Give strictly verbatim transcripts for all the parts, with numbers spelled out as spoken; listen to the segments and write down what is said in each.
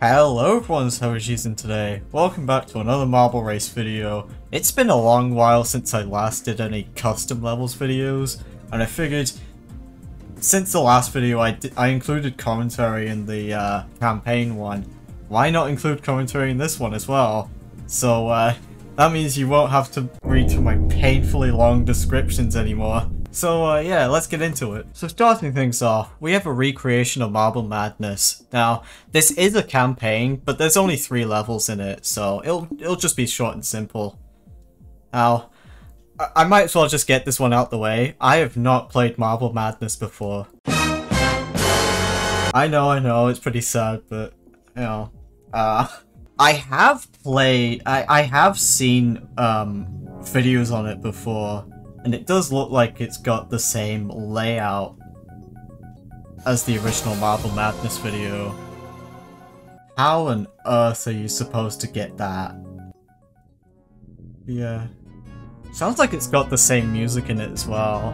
Hello everyone, it's Hammycheez and today. Welcome back to another marble race video. It's been a long while since I last did any custom levels videos, and I figured since the last video I, di I included commentary in the uh, campaign one, why not include commentary in this one as well? So uh, that means you won't have to read through my painfully long descriptions anymore. So uh, yeah, let's get into it. So starting things off, we have a recreation of Marble Madness. Now, this is a campaign, but there's only three levels in it, so it'll it'll just be short and simple. Now, I, I might as well just get this one out the way. I have not played Marble Madness before. I know, I know, it's pretty sad, but, you know, uh... I have played, I, I have seen, um, videos on it before. And it does look like it's got the same layout as the original Marble Madness video. How on earth are you supposed to get that? Yeah. Sounds like it's got the same music in it as well.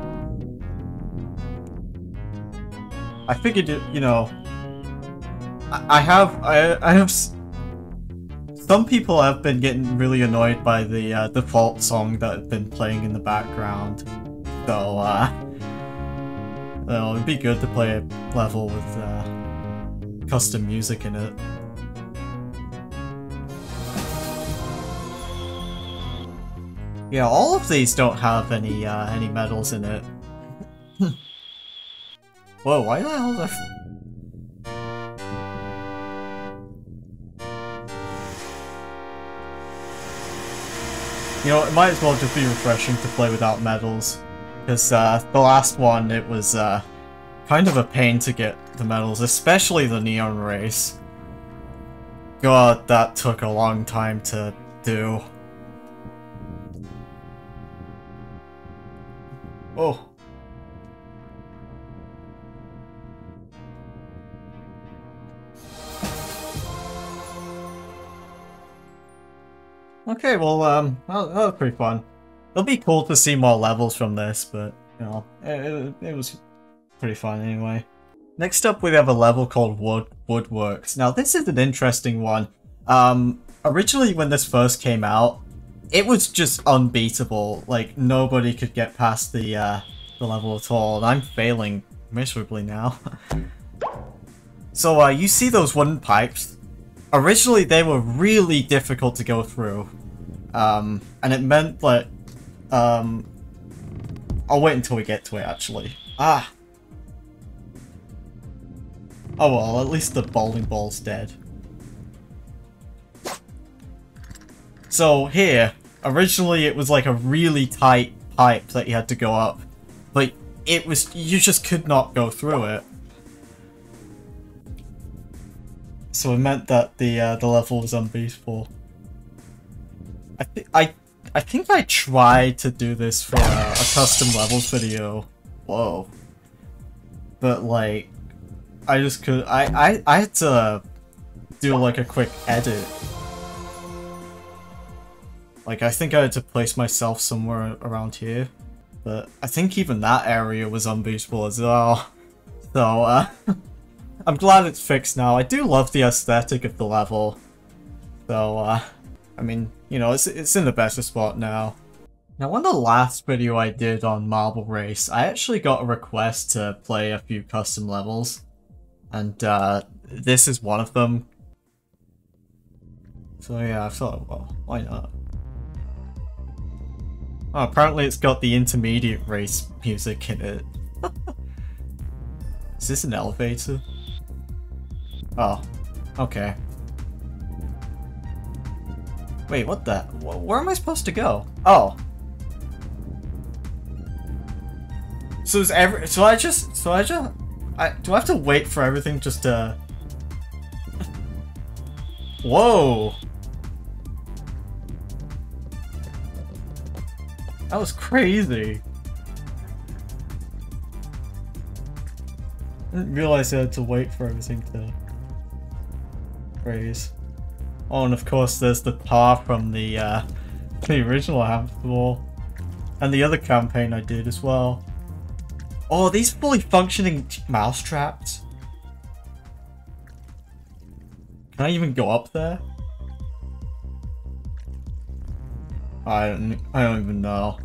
I figured it, you know... I, I have... I, I have... Some people have been getting really annoyed by the uh, default song that had been playing in the background. So, uh... well, it'd be good to play a level with uh, custom music in it. Yeah, all of these don't have any uh, any medals in it. Whoa, why the hell are... You know, it might as well just be refreshing to play without medals, because uh, the last one, it was uh, kind of a pain to get the medals, especially the neon race. God, that took a long time to do. Oh. Okay, well, um, that, that was pretty fun. It'll be cool to see more levels from this, but, you know, it, it, it was pretty fun anyway. Next up, we have a level called Wood Woodworks. Now, this is an interesting one. Um, originally, when this first came out, it was just unbeatable. Like, nobody could get past the, uh, the level at all, and I'm failing miserably now. So, uh, you see those wooden pipes? Originally, they were really difficult to go through, um, and it meant that, um, I'll wait until we get to it, actually. Ah! Oh well, at least the bowling ball's dead. So, here, originally it was like a really tight pipe that you had to go up, but it was, you just could not go through it. So it meant that the uh, the level was unbeatable. I think I I think I tried to do this for uh, a custom levels video. Whoa. But like, I just could. I I I had to do like a quick edit. Like I think I had to place myself somewhere around here, but I think even that area was unbeatable as well. So uh. I'm glad it's fixed now. I do love the aesthetic of the level. So, uh, I mean, you know, it's, it's in the better spot now. Now, on the last video I did on Marble Race, I actually got a request to play a few custom levels. And, uh, this is one of them. So yeah, I thought, well, why not? Oh, apparently it's got the intermediate race music in it. Is this an elevator? Oh, okay. Wait, what the? Where am I supposed to go? Oh. So is every? So I just? So I just? I do I have to wait for everything just to? Whoa. That was crazy. I didn't realize I had to wait for everything to raise. Oh, and of course there's the tar from the uh, the original Hamster and the other campaign I did as well. Oh, these fully functioning mouse traps. Can I even go up there? I don't, I don't even know.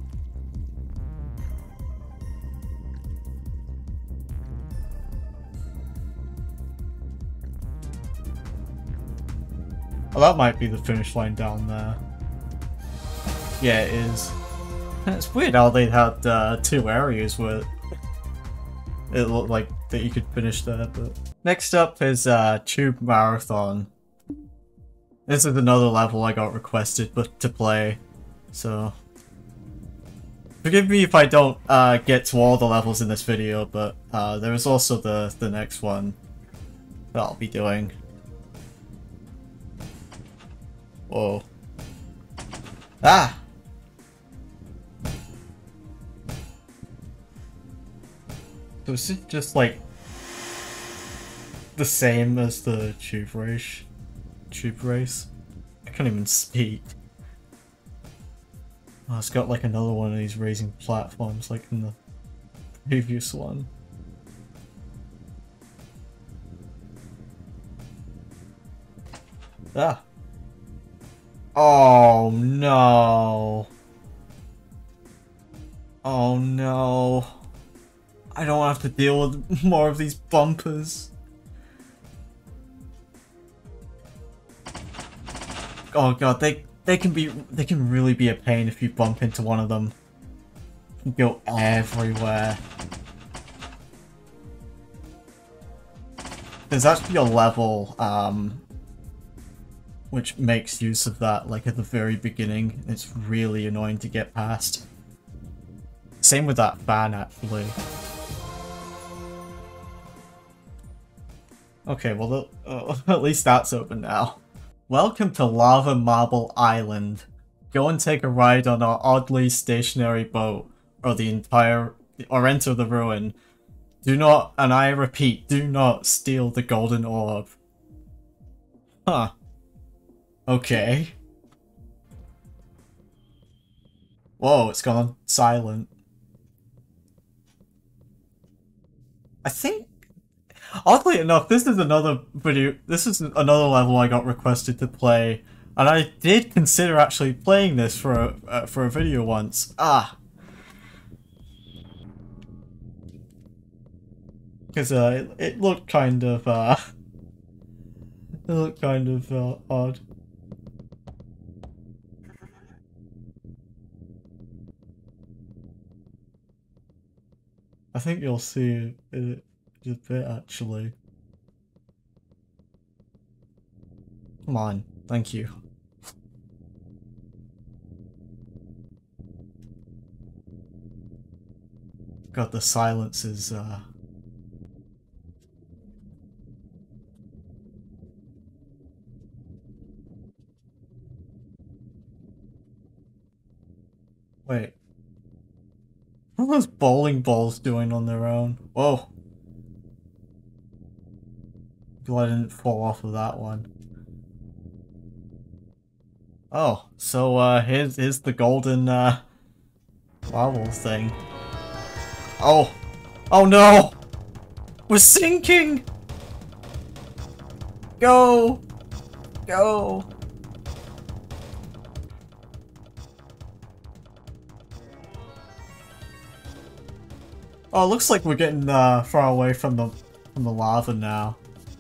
Oh, that might be the finish line down there. Yeah, it is. It's weird how they had uh, two areas where it looked like that you could finish there, but... Next up is uh, Toob Marathon. This is another level I got requested but to play, so... Forgive me if I don't uh, get to all the levels in this video, but uh, there is also the, the next one that I'll be doing. Whoa. Ah! So is it just like the same as the tube race? Tube race? I can't even speak. Oh, it's got like another one of these raising platforms like in the previous one. Ah! Oh no! Oh no! I don't have to deal with more of these bumpers. Oh god, they they can be they can really be a pain if you bump into one of them. You can go everywhere. There's actually a level um which makes use of that, like at the very beginning. It's really annoying to get past. Same with that fan, actually. Okay, well, uh, at least that's open now. Welcome to Lava Marble Island. Go and take a ride on our oddly stationary boat, or the entire, or enter the ruin. Do not, and I repeat, do not steal the golden orb. Huh. Okay. Whoa, it's gone silent. I think, oddly enough, this is another video, this is another level I got requested to play, and I did consider actually playing this for a, uh, for a video once. Ah! Because uh, it, it looked kind of, uh, it looked kind of uh, odd. I think you'll see it a bit, actually. Come on, thank you. God, the silence is, uh... Wait. What are those bowling balls doing on their own? Whoa. Glad I didn't fall off of that one. Oh, so uh, here's, here's the golden uh, marble thing. Oh. Oh no! We're sinking! Go! Go! Oh, it looks like we're getting uh, far away from the from the lava now.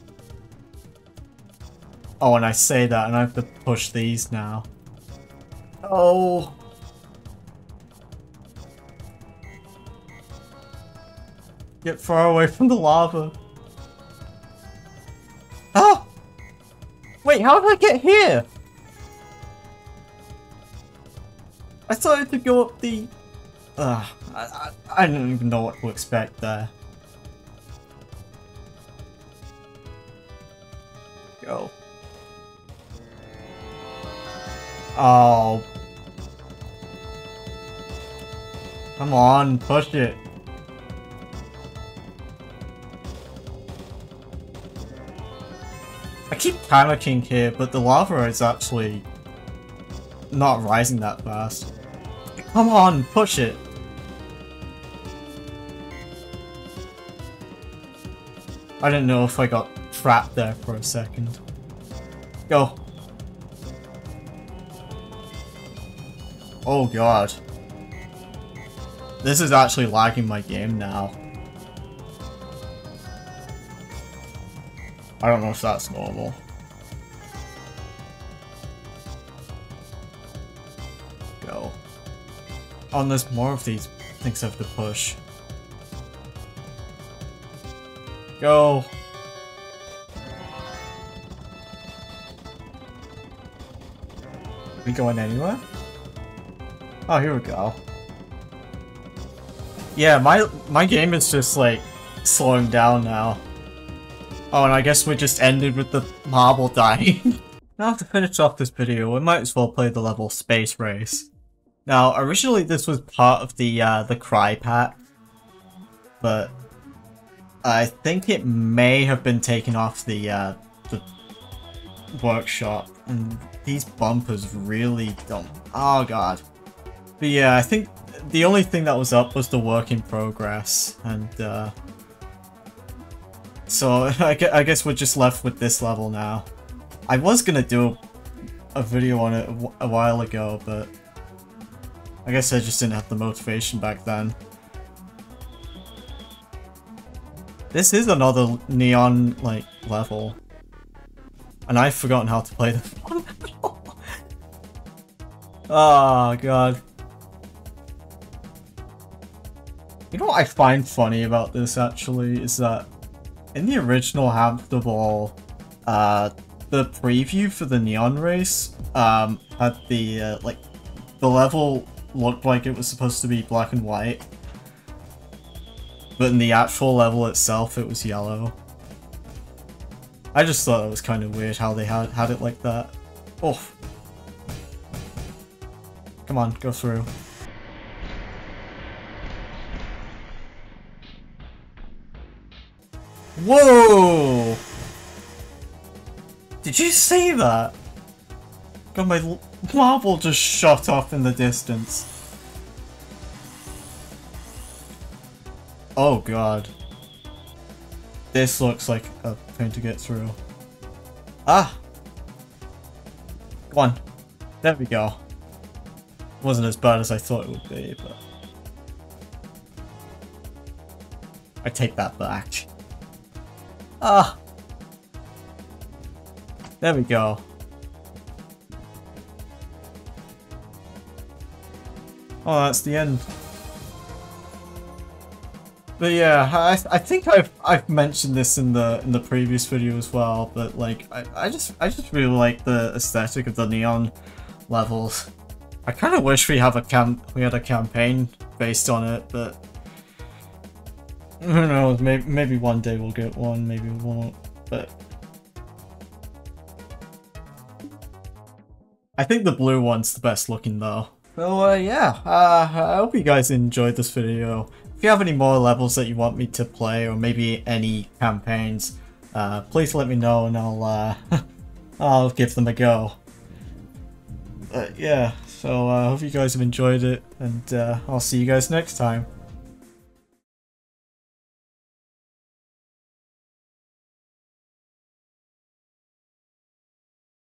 Oh, and I say that, and I have to push these now. Oh. Get far away from the lava. Ah! Wait, how did I get here? I thought I had to go up the... Ugh, I, I, I don't even know what to expect there. Go. Oh. Come on, push it. I keep panicking here, but the lava is actually not rising that fast. Come on, push it. I didn't know if I got trapped there for a second. Go. Oh god. This is actually lagging my game now. I don't know if that's normal. Go. Oh, and there's more of these things I have to push. Go. Are we going anywhere? Oh, here we go. Yeah, my my game is just like slowing down now. Oh, and I guess we just ended with the marble dying. Now to finish off this video, we might as well play the level Space Race. Now, originally this was part of the uh, the Cry pack, but I think it may have been taken off the uh, the workshop, and these bumpers really don't. Oh god. But yeah, I think the only thing that was up was the work in progress, and uh, so I guess we're just left with this level now. I was gonna do a video on it a while ago, but I guess I just didn't have the motivation back then. This is another neon like level, and I've forgotten how to play the one level. Oh god. You know what I find funny about this actually is that in the original Hamster Ball, uh, the preview for the Neon Race um, had the uh, like the level looked like it was supposed to be black and white, but in the actual level itself it was yellow. I just thought it was kind of weird how they had had it like that. Oh, come on, go through. Whoa! Did you see that? God, my marble just shot off in the distance. Oh god. This looks like a thing to get through. Ah! Come on. There we go. Wasn't as bad as I thought it would be, but I take that back. Ah! There we go. Oh, that's the end. But yeah, I I think I've I've mentioned this in the in the previous video as well. But like, I I just I just really like the aesthetic of the neon levels. I kind of wish we have a cam we had a campaign based on it, but who knows? Maybe maybe one day we'll get one. Maybe we won't. But I think the blue one's the best looking though. So uh, yeah, uh, I hope you guys enjoyed this video. If you have any more levels that you want me to play, or maybe any campaigns, uh, please let me know and I'll uh, I'll give them a go. But yeah, so I uh, hope you guys have enjoyed it, and uh, I'll see you guys next time.